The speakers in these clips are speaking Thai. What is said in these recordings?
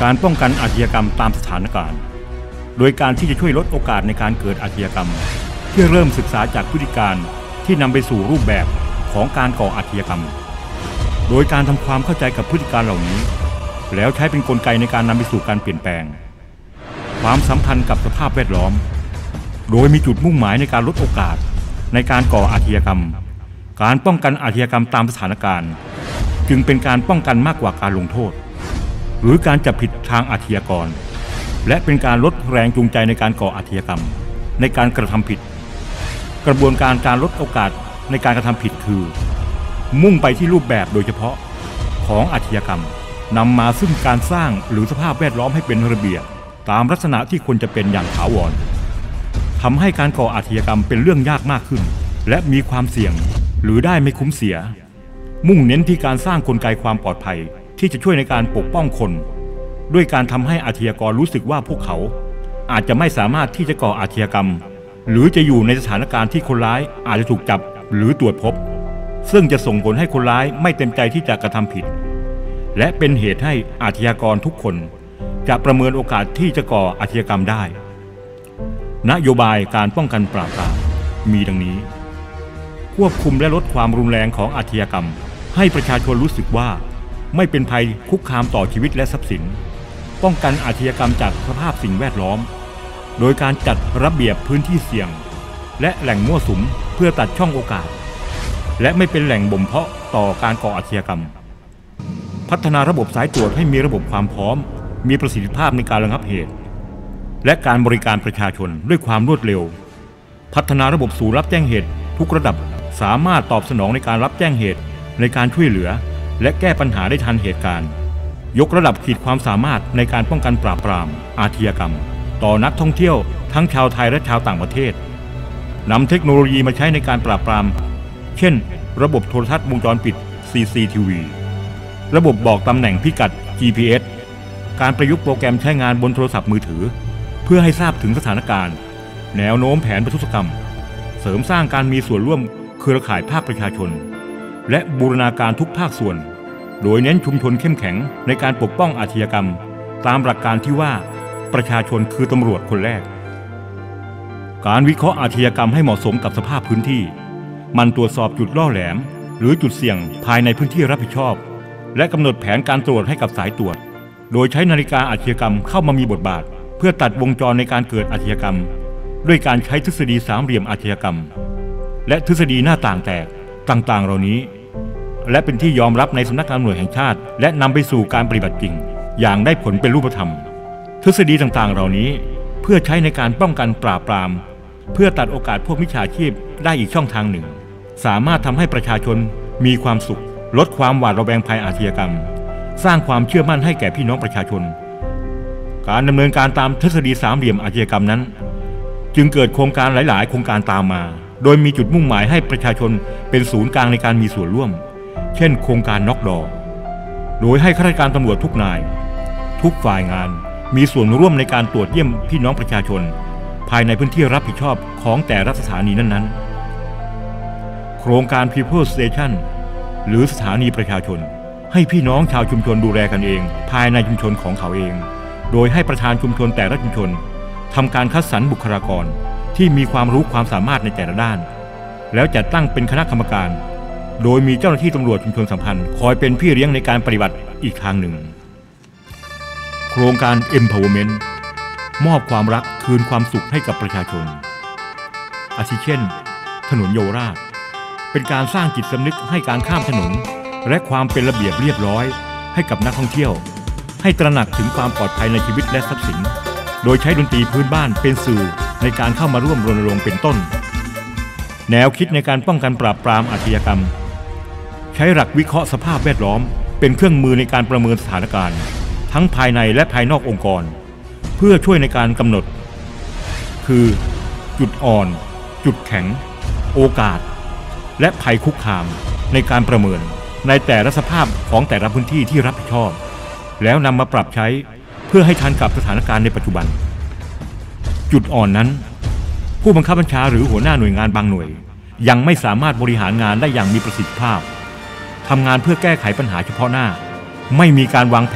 การป้องกันอาชญากรรมตามสถานการณ์โดยการที่จะช่วยลดโอกาสในการเกิดอาชญากรรมเพื่อเริ่มศึกษาจากพฤติการที่นำไปสู่รูปแบบของการก่ออาชญากรรมโดยการทำความเข้าใจกับพฤติการเหล่านี้แล้วใช้เป็นกลไกในการนำไปสู่การเปลี่ยนแปลงความสัมพันธ์กับสภาพแวดล้อมโดยมีจุดมุ่งหมายในการลดโอกาสในการก่ออาชญากรรมการป้องกันอาชญากรรมตามสถานการณ์จึงเป็นการป้องกันมากกว่าการลงโทษหรือการจับผิดทางอาชญากรและเป็นการลดแรงจูงใจในการก่ออาชญากรรมในการกระทำผิดกระบวนการลดโอกาสในการกระทำผิดคือมุ่งไปที่รูปแบบโดยเฉพาะของอาชญากรรมนำมาซึ่งการสร้างหรือสภาพแวดล้อมให้เป็นระเบียบตามลักษณะที่ควรจะเป็นอย่างถาวรทำให้การก่ออาชญากรรมเป็นเรื่องยากมากขึ้นและมีความเสี่ยงหรือได้ไม่คุ้มเสียมุ่งเน้นที่การสร้างกลไกความปลอดภัยที่จะช่วยในการปกป้องคนด้วยการทำให้อาชญากรรู้สึกว่าพวกเขาอาจจะไม่สามารถที่จะก่ออาชญากรรมหรือจะอยู่ในสถานการณ์ที่คนร้ายอาจจะถูกจับหรือตรวจพบซึ่งจะส่งผลให้คนร้ายไม่เต็มใจที่จะกระทำผิดและเป็นเหตุให้อาชญากรทุกคนจะประเมินโอกาสที่จะก่ออาชญากรรมได้นโยบายการป้องกันปราบปรามมีดังนี้ควบคุมและลดความรุนแรงของอาชญากรรมให้ประชาชนรู้สึกว่าไม่เป็นภัยคุกคามต่อชีวิตและทรัพย์สินป้องกันอาชญากรรมจากสภาพสิ่งแวดล้อมโดยการจัดระเบียบพื้นที่เสี่ยงและแหล่งมั่วสุมเพื่อตัดช่องโอกาสและไม่เป็นแหล่งบ่มเพาะต่อการก่ออาชญากรรมพัฒนาระบบสายตรวจให้มีระบบความพร้อมมีประสิทธิภาพในการระงับเหตุและการบริการประชาชนด้วยความรวดเร็วพัฒนาระบบศูนย์รับแจ้งเหตุทุกระดับสามารถตอบสนองในการรับแจ้งเหตุในการช่วยเหลือและแก้ปัญหาได้ทันเหตุการณ์ยกระดับขีดความสามารถในการป้องกันปราบปรามอาชญากรรมต่อนักท่องเที่ยวทั้งชาวไทยและชาวต่างประเทศนำเทคโนโลยีมาใช้ในการปราบปรามเช่นระบบโทรทัศน์วงจรปิด CCTV ระบบบอกตำแหน่งพิกัด GPS การประยุกต์โปรแกรมใช้งานบนโทรศัพท์มือถือเพื่อให้ทราบถึงสถานการณ์แนวโน้มแผนประทุษกรรมเสริมสร้างการมีส่วนร่วมเครือข่ายภาคประชาชนและบูรณาการทุกภาคส่วนโดยเน้นชุมชนเข้มแข็งในการปกป้องอาชญากรรมตามหลักการที่ว่าประชาชนคือตำรวจคนแรกการวิเคราะห์อาชญากรรมให้เหมาะสมกับสภาพพื้นที่มันตรวจสอบจุดล่อแหลมหรือจุดเสี่ยงภายในพื้นที่รับผิดชอบและกำหนดแผนการตรวจให้กับสายตรวจโดยใช้นาฬิกาอาชญากรรมเข้ามามีบทบาทเพื่อตัดวงจรในการเกิดอาชญากรรมด้วยการใช้ทฤษฎีสามเหลี่ยมอาชญากรรมและทฤษฎีหน้าต่างแตกต่างๆเหล่านี้และเป็นที่ยอมรับในสำนักงานตำรวจแห่งชาติและนำไปสู่การปฏิบัติจริงอย่างได้ผลเป็นรูปธรรมทฤษฎีต่างๆเหล่านี้เพื่อใช้ในการป้องกันปราบปรามเพื่อตัดโอกาสพวกมิจฉาชีพได้อีกช่องทางหนึ่งสามารถทำให้ประชาชนมีความสุขลดความหวาดระแวงภัยอาชญากรรมสร้างความเชื่อมั่นให้แก่พี่น้องประชาชนการดำเนินการตามทฤษฎีสามเหลี่ยมอาชญากรรมนั้นจึงเกิดโครงการหลายๆโครงการตามมาโดยมีจุดมุ่งหมายให้ประชาชนเป็นศูนย์กลางในการมีส่วนร่วมเช่นโครงการน็อกดอว์โดยให้ข้าราชการตำรวจทุกนายทุกฝ่ายงานมีส่วนร่วมในการตรวจเยี่ยมพี่น้องประชาชนภายในพื้นที่รับผิดชอบของแต่ละสถานีนั้นๆโครงการ People Station หรือสถานีประชาชนให้พี่น้องชาวชุมชนดูแลกันเองภายในชุมชนของเขาเองโดยให้ประธานชุมชนแต่ละชุมชนทำการคัดสรรบุคลากรที่มีความรู้ความสามารถในแต่ละด้านแล้วจัดตั้งเป็นคณะกรรมการโดยมีเจ้าหน้าที่ตำรวจชุมชนสัมพันธ์คอยเป็นพี่เลี้ยงในการปฏิบัติอีกทางหนึ่งโครงการ Empowerment มอบความรักคืนความสุขให้กับประชาชนอาทิเช่นถนนเยาวราชเป็นการสร้างจิตสำนึกให้การข้ามถนนและความเป็นระเบียบเรียบร้อยให้กับนักท่องเที่ยวให้ตระหนักถึงความปลอดภัยในชีวิตและทรัพย์สินโดยใช้ดนตรีพื้นบ้านเป็นสื่อในการเข้ามาร่วมรณรงค์เป็นต้นแนวคิดในการป้องกันปราบปรามอาชญากรรมใช้หลักวิเคราะห์สภาพแวดล้อมเป็นเครื่องมือในการประเมินสถานการณ์ทั้งภายในและภายนอกองค์กรเพื่อช่วยในการกำหนดคือจุดอ่อนจุดแข็งโอกาสและภัยคุกคามในการประเมินในแต่ละสภาพของแต่ละพื้นที่ที่รับผิดชอบแล้วนำมาปรับใช้เพื่อให้ทันกับสถานการณ์ในปัจจุบันจุดอ่อนนั้นผู้บังคับบัญชาหรือหัวหน้าหน่วยงานบางหน่วยยังไม่สามารถบริหารงานได้อย่างมีประสิทธิภาพทำงานเพื่อแก้ไขปัญหาเฉพาะหน้าไม่มีการวางแผน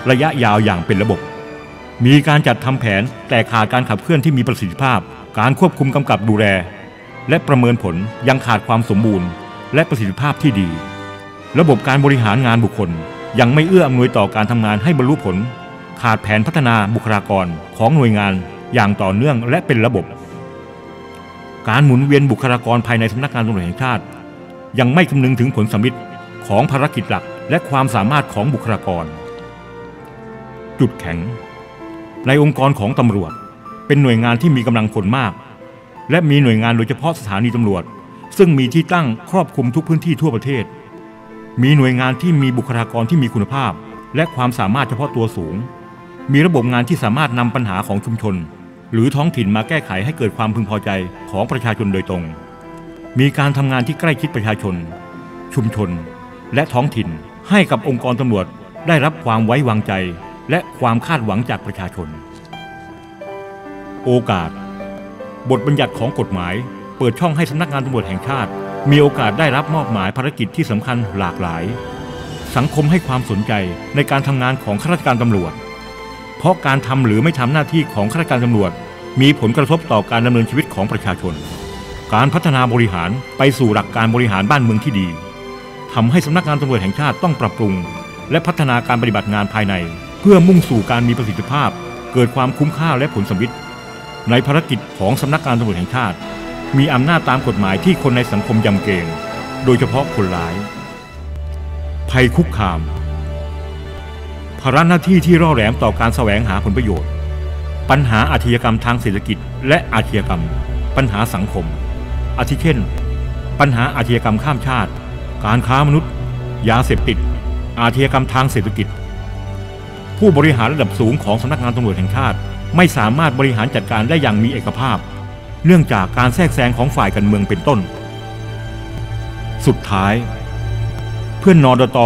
ระยะยาวอย่างเป็นระบบมีการจัดทำแผนแต่ขาดการขับเคลื่อนที่มีประสิทธิภาพการควบคุมกำกับดูแลและประเมินผลยังขาดความสมบูรณ์และประสิทธิภาพที่ดีระบบการบริหารงานบุคคลยังไม่เอื้ออำนวยต่อการทำงานให้บรรลุผลขาดแผนพัฒนาบุคลากรของหน่วยงานอย่างต่อเนื่องและเป็นระบบการหมุนเวียนบุคลากรภายในสำนักงานตำรวจแห่งชาติยังไม่คำนึงถึงผลสำลิดของภารกิจหลักและความสามารถของบุคลากรจุดแข็งในองค์กรของตำรวจเป็นหน่วยงานที่มีกำลังคนมากและมีหน่วยงานโดยเฉพาะสถานีตำรวจซึ่งมีที่ตั้งครอบคลุมทุกพื้นที่ทั่วประเทศมีหน่วยงานที่มีบุคลากรที่มีคุณภาพและความสามารถเฉพาะตัวสูงมีระบบงานที่สามารถนำปัญหาของชุมชนหรือท้องถิ่นมาแก้ไขให้เกิดความพึงพอใจของประชาชนโดยตรงมีการทำงานที่ใกล้ชิดประชาชนชุมชนและท้องถิ่นให้กับองค์กรตำรวจได้รับความไว้วางใจและความคาดหวังจากประชาชนโอกาสบทบัญญัติของกฎหมายเปิดช่องให้สำนักงานตำรวจแห่งชาติมีโอกาสได้รับมอบหมายภารกิจที่สำคัญหลากหลายสังคมให้ความสนใจในการทำงานของข้าราชการตำรวจเพราะการทำหรือไม่ทำหน้าที่ของข้าราชการตำรวจมีผลกระทบต่อการดำเนินชีวิตของประชาชนการพัฒนาบริหารไปสู่หลักการบริหารบ้านเมืองที่ดีทำให้สำนักงานตำรวจแห่งชาติต้องปรับปรุงและพัฒนาการปฏิบัติงานภายในเพื่อมุ่งสู่การมีประสิทธิภาพเกิดความคุ้มค่าและผลสำลิดในภารกิจของสำนักงานตำรวจแห่งชาติมีอำนาจตามกฎหมายที่คนในสังคมยำเกรงโดยเฉพาะคนร้ายภัยคุกคามภาระหน้าที่ที่ร่อแหลมต่อการแสวงหาผลประโยชน์ปัญหาอาชญากรรมทางเศรษฐกิจและอาชญากรรมปัญหาสังคมอาทิเช่นปัญหาอาชญากรรมข้ามชาติการค้ามนุษย์ยาเสพติดอาชญากรรมทางเศรษฐกิจผู้บริหารระดับสูงของสำนักงานตำรวจแห่งชาติไม่สามารถบริหารจัดการได้อย่างมีเอกภาพเนื่องจากการแทรกแซงของฝ่ายการเมืองเป็นต้นสุดท้ายเพื่อนนดต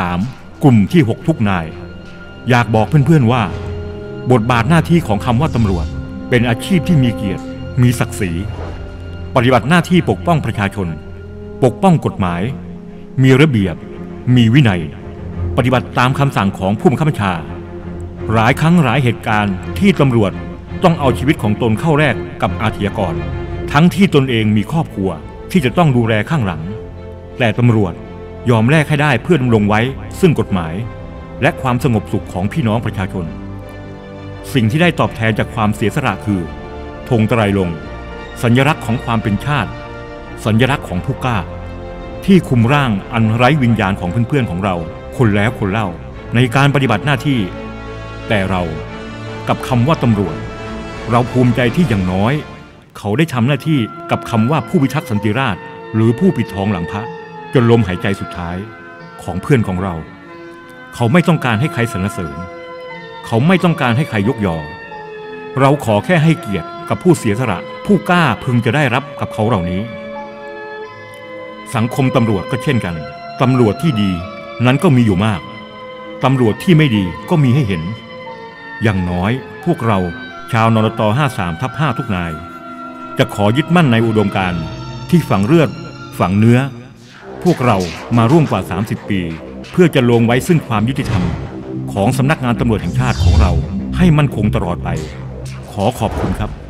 53กลุ่มที่6ทุกนายอยากบอกเพื่อนๆว่าบทบาทหน้าที่ของคำว่าตำรวจเป็นอาชีพที่มีเกียรติมีศักดิ์ศรีปฏิบัติหน้าที่ปกป้องประชาชนปกป้องกฎหมายมีระเบียบมีวินัยปฏิบัติตามคำสั่งของผู้บังคับบัญชาหลายครั้งหลายเหตุการณ์ที่ตำรวจต้องเอาชีวิตของตนเข้าแลกกับอาชญากรทั้งที่ตนเองมีครอบครัวที่จะต้องดูแลข้างหลังแต่ตำรวจยอมแลกให้ได้เพื่อดำรงไว้ซึ่งกฎหมายและความสงบสุขของพี่น้องประชาชนสิ่งที่ได้ตอบแทนจากความเสียสละคือธงไตรรงค์สัญลักษณ์ของความเป็นชาติสัญลักษณ์ของผู้กล้าที่คุมร่างอันไร้วิญญาณของเพื่อนๆของเราคนแล้วคนเล่าในการปฏิบัติหน้าที่แต่เรากับคำว่าตำรวจเราภูมิใจที่อย่างน้อยเขาได้ทำหน้าที่กับคำว่าผู้พิทักษ์สันติราษฎร์หรือผู้ปิดทองหลังพระจนลมหายใจสุดท้ายของเพื่อนของเราเขาไม่ต้องการให้ใครสรรเสริญเขาไม่ต้องการให้ใครยกยอเราขอแค่ให้เกียรติกับผู้เสียสละผู้กล้าพึงจะได้รับกับเขาเหล่านี้สังคมตำรวจก็เช่นกันตำรวจที่ดีนั้นก็มีอยู่มากตำรวจที่ไม่ดีก็มีให้เห็นอย่างน้อยพวกเราชาวนต53/5ทุกนายจะขอยึดมั่นในอุดมการณ์ที่ฝังเลือดฝังเนื้อพวกเรามาร่วมกว่า30ปีเพื่อจะลงไว้ซึ่งความยุติธรรมของสำนักงานตำรวจแห่งชาติของเราให้มั่นคงตลอดไปขอขอบคุณครับ